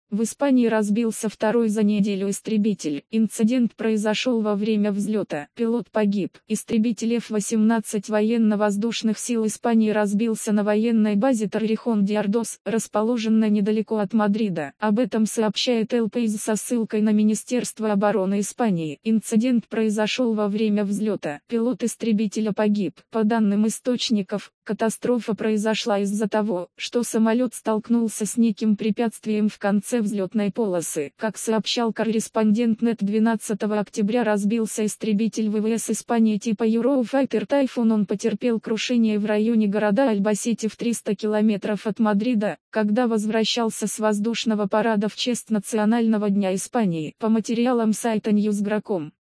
В Испании разбился второй за неделю истребитель. Инцидент произошел во время взлета. Пилот погиб. Истребитель F-18 военно-воздушных сил Испании разбился на военной базе Торрехон-де-Ардос, расположенной недалеко от Мадрида. Об этом сообщает El País со ссылкой на Министерство обороны Испании. Инцидент произошел во время взлета. Пилот истребителя погиб. По данным источников, катастрофа произошла из-за того, что самолет столкнулся с неким препятствием в конце взлетной полосы. Как сообщал корреспондент НЕТ, 12 октября разбился истребитель ВВС Испании типа Eurofighter Typhoon. Он потерпел крушение в районе города Альбасете в 300 километров от Мадрида, когда возвращался с воздушного парада в честь Национального дня Испании. По материалам сайта Newsgro.com.